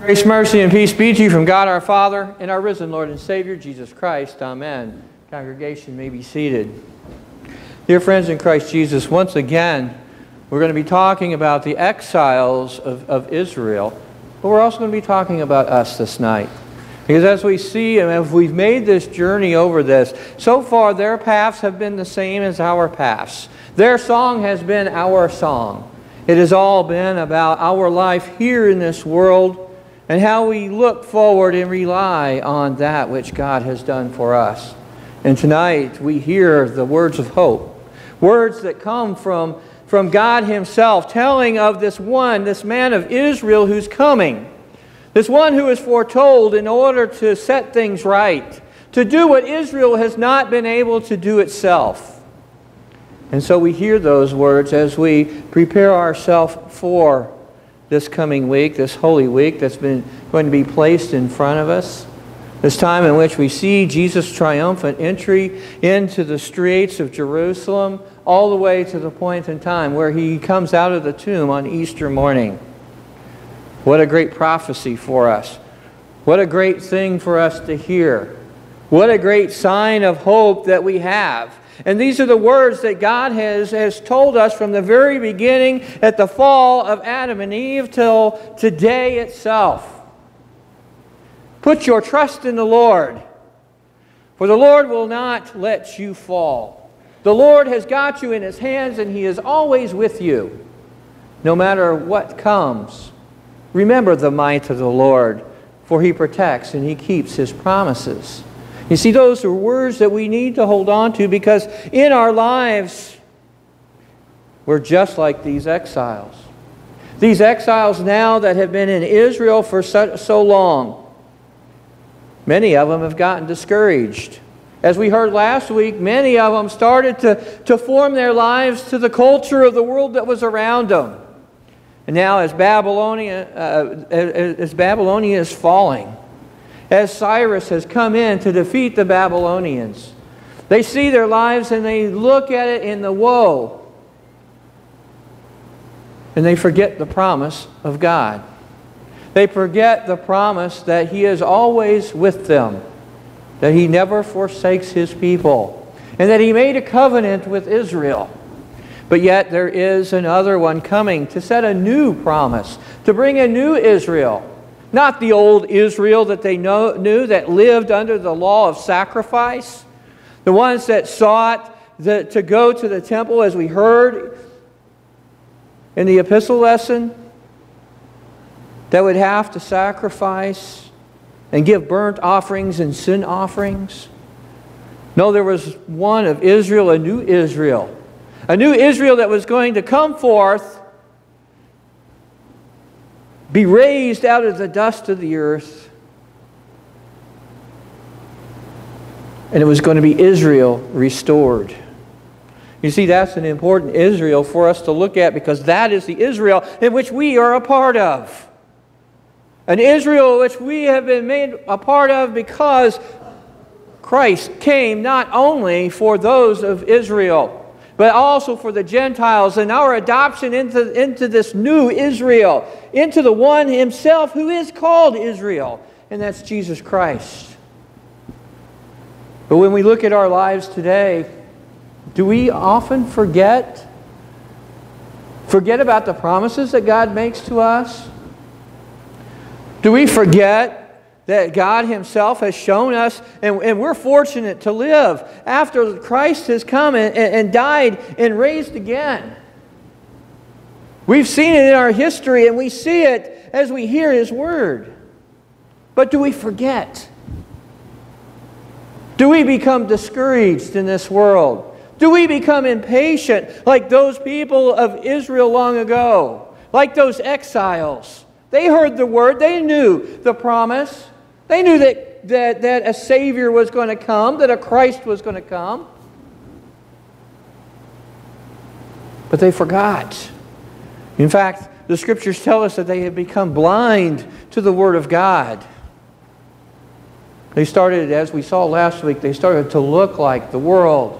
Grace, mercy, and peace be to you from God our Father and our risen Lord and Savior, Jesus Christ. Amen. Congregation may be seated. Dear friends in Christ Jesus, once again, we're going to be talking about the exiles of Israel, but we're also going to be talking about us this night. Because as we see, and if we've made this journey over this, so far their paths have been the same as our paths. Their song has been our song. It has all been about our life here in this world and how we look forward and rely on that which God has done for us. And tonight we hear the words of hope, words that come from God Himself, telling of this man of Israel who's coming, this one who is foretold in order to set things right, to do what Israel has not been able to do itself. And so we hear those words as we prepare ourselves for this coming week, this Holy Week that's going to be placed in front of us. This time in which we see Jesus' triumphant entry into the streets of Jerusalem, all the way to the point in time where He comes out of the tomb on Easter morning. What a great prophecy for us. What a great thing for us to hear. What a great sign of hope that we have. And these are the words that God has told us from the very beginning at the fall of Adam and Eve till today itself. Put your trust in the Lord, for the Lord will not let you fall. The Lord has got you in His hands, and He is always with you, no matter what comes. Remember the might of the Lord, for He protects and He keeps His promises. You see, those are words that we need to hold on to, because in our lives, we're just like these exiles. These exiles now that have been in Israel for so long. Many of them have gotten discouraged. As we heard last week, many of them started to form their lives to the culture of the world that was around them. And now as Babylonia is falling, as Cyrus has come in to defeat the Babylonians, they see their lives and they look at it in the woe. And they forget the promise of God. They forget the promise that He is always with them, that He never forsakes His people, and that He made a covenant with Israel. But yet there is another one coming to set a new promise, to bring a new Israel. Not the old Israel that they knew, that lived under the law of sacrifice. The ones that sought to go to the temple, as we heard in the epistle lesson, that would have to sacrifice and give burnt offerings and sin offerings. No, there was one of Israel, a new Israel. A new Israel that was going to come forth, be raised out of the dust of the earth. And it was going to be Israel restored. You see, that's an important Israel for us to look at, because that is the Israel in which we are a part of. An Israel which we have been made a part of because Christ came not only for those of Israel, but also for the Gentiles, and our adoption into this new Israel, into the one Himself who is called Israel, and that's Jesus Christ. But when we look at our lives today, do we often forget about the promises that God makes to us? Do we forget that God Himself has shown us, and we're fortunate to live after Christ has come and died and raised again? We've seen it in our history, and we see it as we hear His Word. But do we forget? Do we become discouraged in this world? Do we become impatient like those people of Israel long ago? Like those exiles? They heard the Word. They knew the promise. They knew that a Savior was going to come, that a Christ was going to come. But they forgot. In fact, the Scriptures tell us that they had become blind to the Word of God. They started, as we saw last week, they started to look like the world.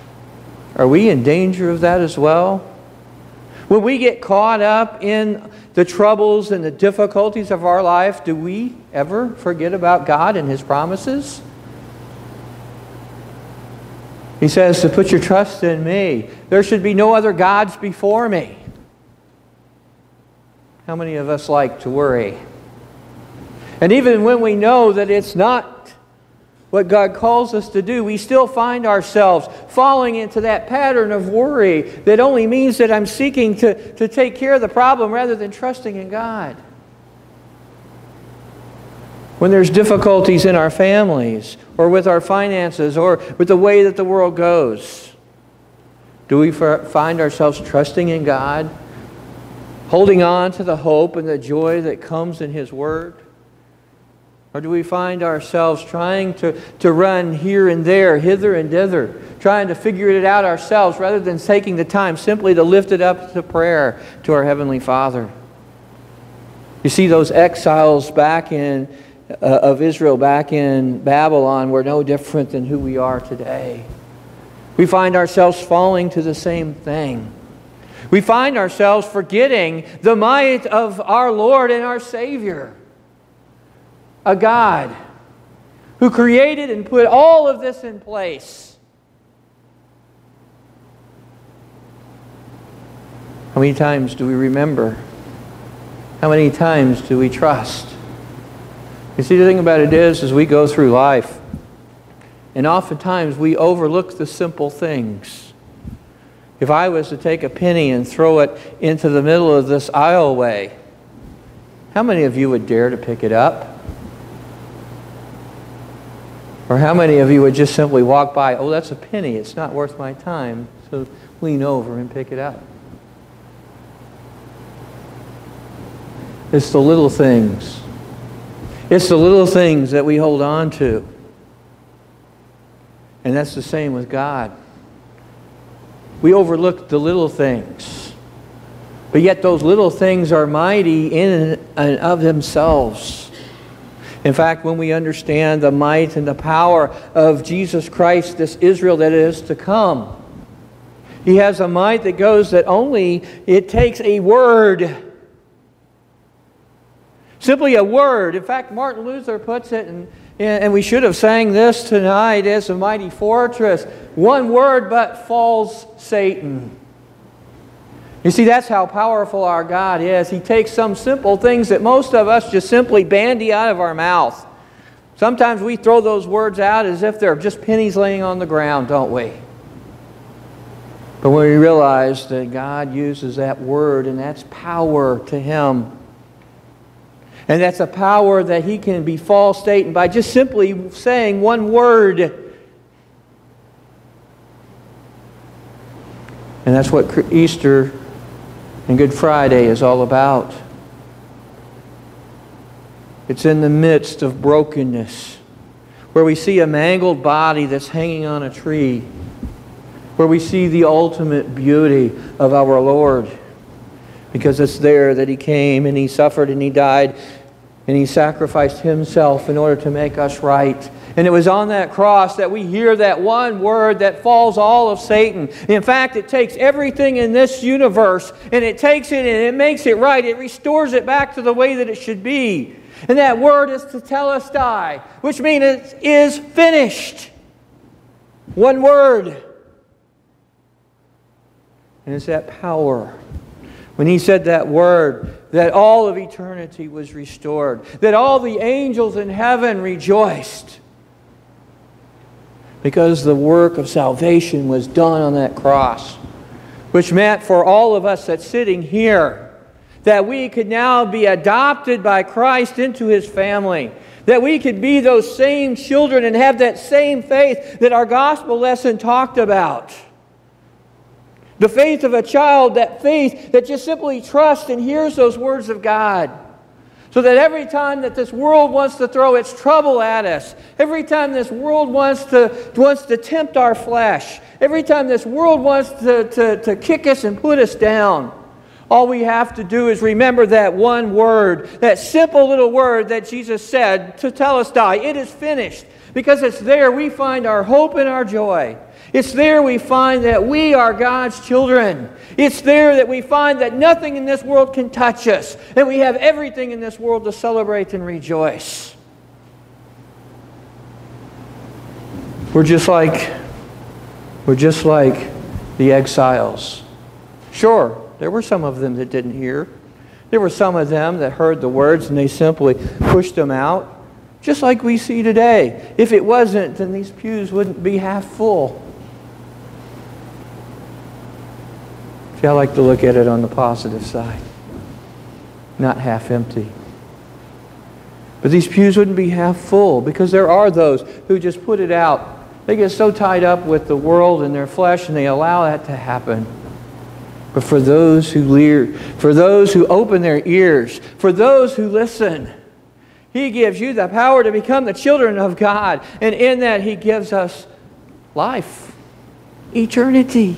Are we in danger of that as well? When we get caught up in the troubles and the difficulties of our life, do we ever forget about God and His promises? He says to put your trust in me. There should be no other gods before me. How many of us like to worry? And even when we know that it's not what God calls us to do, we still find ourselves falling into that pattern of worry that only means that I'm seeking to take care of the problem rather than trusting in God. When there's difficulties in our families, or with our finances, or with the way that the world goes, do we find ourselves trusting in God, holding on to the hope and the joy that comes in His Word? Or do we find ourselves trying to run here and there, hither and thither, trying to figure it out ourselves rather than taking the time simply to lift it up to prayer to our Heavenly Father? You see, those exiles of Israel back in Babylon were no different than who we are today. We find ourselves falling to the same thing. We find ourselves forgetting the might of our Lord and our Savior. A God who created and put all of this in place. How many times do we remember? How many times do we trust? You see, the thing about it is we go through life, and oftentimes we overlook the simple things. If I was to take a penny and throw it into the middle of this aisleway, how many of you would dare to pick it up? Or how many of you would just simply walk by, oh, that's a penny, it's not worth my time, so lean over and pick it up? It's the little things. It's the little things that we hold on to. And that's the same with God. We overlook the little things. But yet those little things are mighty in and of themselves. In fact, when we understand the might and the power of Jesus Christ, this Israel that is to come, He has a might that goes that only it takes a word. Simply a word. In fact, Martin Luther puts it, and we should have sang this tonight, as a mighty fortress. One word but falls Satan. You see, that's how powerful our God is. He takes some simple things that most of us just simply bandy out of our mouth. Sometimes we throw those words out as if they're just pennies laying on the ground, don't we? But when we realize that God uses that word, and that's power to Him, and that's a power that He can befall Satan by just simply saying one word. And that's what Easter and Good Friday is all about. It's in the midst of brokenness, where we see a mangled body that's hanging on a tree, where we see the ultimate beauty of our Lord. Because it's there that He came and He suffered and He died and He sacrificed Himself in order to make us right. And it was on that cross that we hear that one word that falls all of Satan. In fact, it takes everything in this universe and it takes it and it makes it right. It restores it back to the way that it should be. And that word is tetelestai, which means it is finished. One word. And it's that power. When He said that word, that all of eternity was restored, that all the angels in heaven rejoiced, because the work of salvation was done on that cross, which meant for all of us that's sitting here, that we could now be adopted by Christ into His family, that we could be those same children and have that same faith that our gospel lesson talked about. The faith of a child, that faith that just simply trusts and hears those words of God. So that every time that this world wants to throw its trouble at us, every time this world wants to tempt our flesh, every time this world wants to kick us and put us down, all we have to do is remember that one word, that simple little word that Jesus said, tetelestai, it is finished. Because it's there we find our hope and our joy. It's there we find that we are God's children. It's there that we find that nothing in this world can touch us, and we have everything in this world to celebrate and rejoice. We're just like the exiles. Sure, there were some of them that didn't hear. There were some of them that heard the words and they simply pushed them out, just like we see today. If it wasn't, then these pews wouldn't be half full. See, I like to look at it on the positive side, not half empty. But these pews wouldn't be half full because there are those who just put it out. They get so tied up with the world and their flesh and they allow that to happen. But for those who hear, for those who open their ears, for those who listen, He gives you the power to become the children of God. And in that He gives us life, eternity.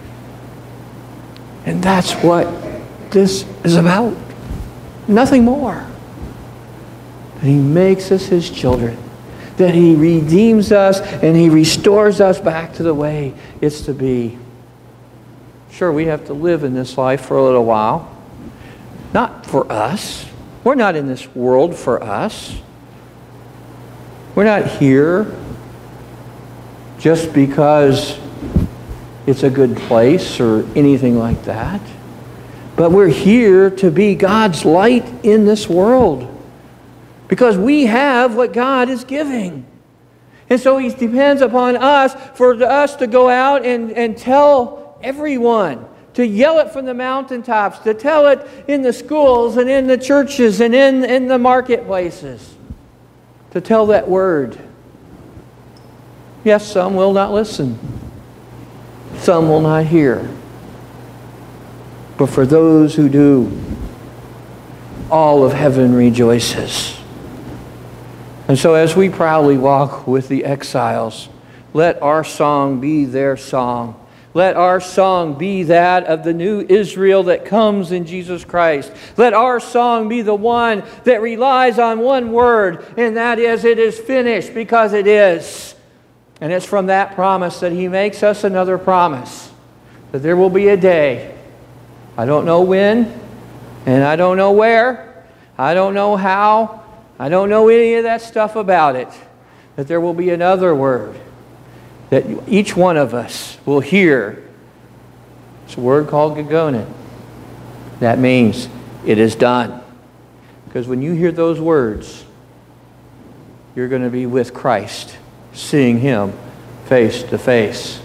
And that's what this is about. Nothing more. That He makes us His children. That He redeems us and He restores us back to the way it's to be. Sure, we have to live in this life for a little while. Not for us. We're not in this world for us. We're not here just because it's a good place or anything like that. But we're here to be God's light in this world. Because we have what God is giving. And so He depends upon us for us to go out and tell everyone, to yell it from the mountaintops, to tell it in the schools and in the churches and in the marketplaces, to tell that word. Yes, some will not listen. Some will not hear. But for those who do, all of heaven rejoices. And so as we proudly walk with the exiles, let our song be their song. Let our song be that of the new Israel that comes in Jesus Christ. Let our song be the one that relies on one word, and that is, it is finished, because it is. And it's from that promise that He makes us another promise, that there will be a day, I don't know when, and I don't know where, I don't know how, I don't know any of that stuff about it, that there will be another word that each one of us will hear. It's a word called gegonen. That means it is done. Because when you hear those words, you're going to be with Christ, seeing Him face to face.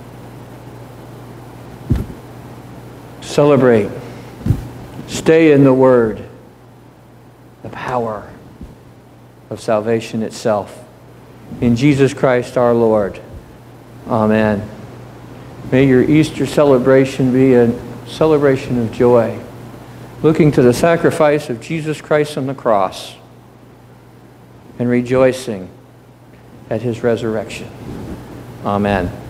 Celebrate. Stay in the Word. The power of salvation itself. In Jesus Christ our Lord. Amen. May your Easter celebration be a celebration of joy, looking to the sacrifice of Jesus Christ on the cross and rejoicing at His resurrection. Amen.